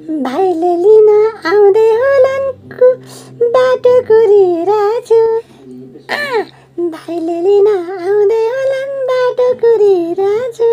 भाइले लिन आउँदै होलान् बाटो कुरिरहेछु। भाइले लिन आउँदै होलान् बाटो कुरिरहेछु।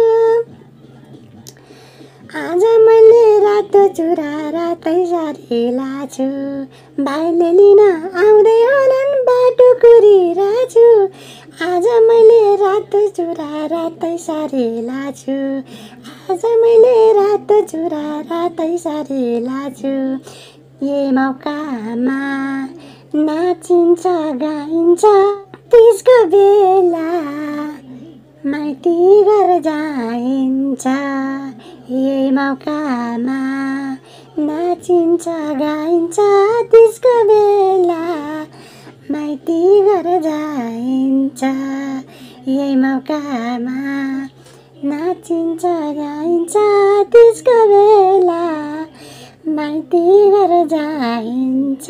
आज मैले रातो चुरा रातै सारी लाछु। भाइले लिन आउँदै होलान् बाटो कुरिरहेछु। आज मैले रातो चुरा रातै सारी लाछु। आज मैले रातो चुरा रातै सारी लाछु। यही मौकामा नाचिन्छ गाइन्छ त्यसको बेला माइती घर जाइन्छ। यही मौकामा नाचिन्छ गाइन्छ त्यसको बेला माइती घर जाइन्छ। यही मौकामा नाचिन्छ गाइन्छ त्यसको बेला माइती घर जाइन्छ।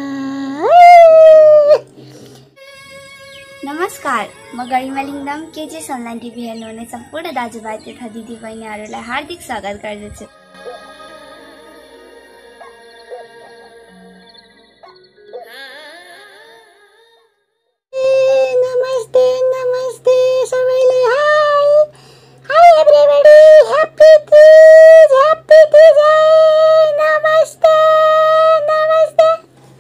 नमस्कार, म गरिमा लिङदाम केजिएस अनलाइन टिभी हेर्नुहुने सम्पूर्ण दाजुभाइ तथा दिदीबहिनीहरूलाई हार्दिक स्वागत गर्दछु। नमस्ते नमस्ते सबैलाई hi hi everybody happy Teej नमस्ते नमस्ते।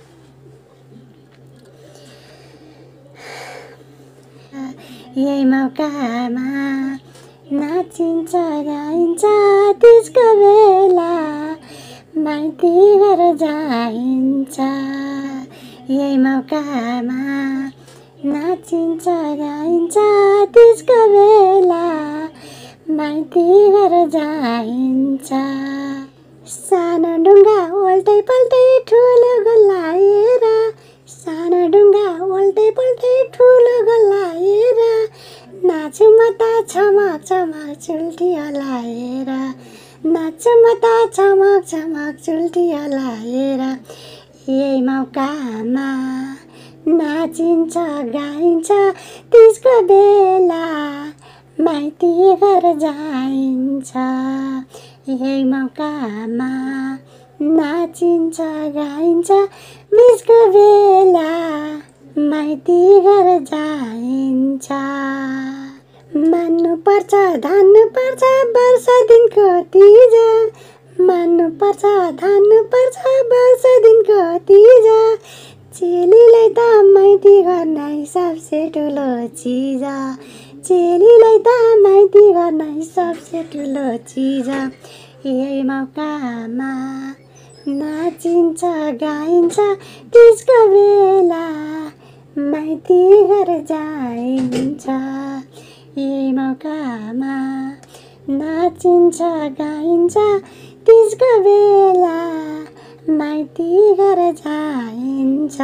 यही मौकामा नाचिन्छ गाइन्छ त्यसको बेला माइती घर जाइन्छ। यही मौकामा नाचिन्छ गाइन्छ त्यसको बेला माइती घर जाइन्छ। सानो ढुङ्गा उल्टै पल्टै ठुलो गल्लाएर, सानो ढुङ्गा उल्टै पल्टै ठुलो गल्लाएर नाच्छु म त छमक छमक चुल्ठी हल्लाएर, नाच्छु म त छमक छमक चुल्ठी हल्लाएर। यही मौकामा नाचिन्छ गाइन्छ त्यसको बेला माइती घर जाइन्छ। यही मौकामा नाचिन्छ गाइन्छ त्यसको बेला माइती घर जाइन्छ। मान्नुपर्छ धान्नुपर्छ वर्ष दिनको तिज, मान्नुपर्छ धान्नुपर्छ वर्ष दिनको तिज। चेलीलाई त माइती घर नै सबसे ठुलो चिज, चेलीलाई त माइती घर नै सबसे ठुलो चिज। यही मौकामा नाचिन्छ गाइन्छ त्यसको बेला माइती घर जाइन्छ। यही मौकामा नाचिन्छ गाइन्छ त्यसको बेला माइती घर जाइन्छ।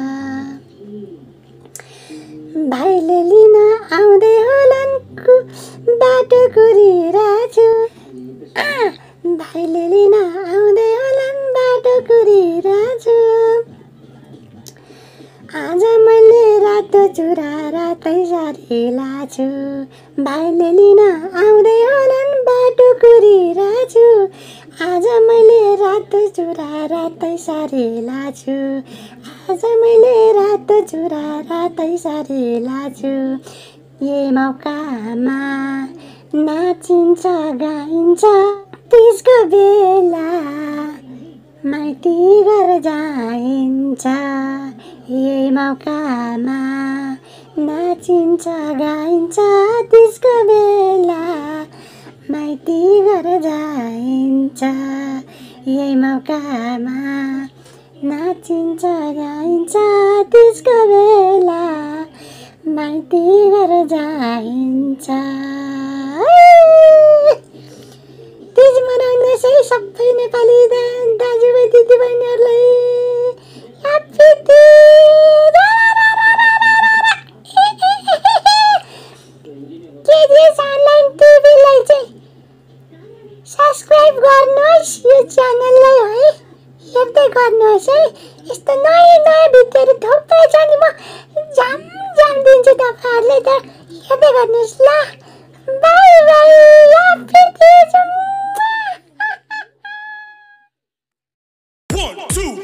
भाइले लिन आउँदै होलान् बाटो कुरिरहेछु। भाइले लिन आउँदै होलान् बाटो कुरिरहेछु। आज मैले रातो चुरा रातै सारी लाछु। भाइले लिन आउँदै होलान् बाटो कुरिरहेछु। आज मैले रातो चुरा रातै सारी लाछु। आज मैले रातो चुरा रातै सारी लाछु। यही मौकामा नाचिन्छ गाइन्छ त्यसको बेला माइती घर जाइन्छ। यही मौकामा नाचिन्छ गाइन्छ त्यसको बेला माइती घर जाइन्छ। यही मौकामा नाचिन्छ गाइन्छ त्यसको बेला माइती घर जाइन्छ। तीज मनाउँदैछ सबै नेपाली दाजुभाइ दिदीबहिनीहरूलाई ह्यापी तीज। केजिएस अनलाइन टिभीलाई चाहिँ सब्स्क्राइब गर्नुहोस्, यो च्यानललाई है हेर्दै गर्नुहोस् है। यस्तो नयाँ नयाँ भिडियोहरू थुप्रै छ नि, म झ्याम दिन्छु तपाईँहरूले त हेर्दै गर्नुहोस् ल। Bye bye, happy Teej. 1, 2.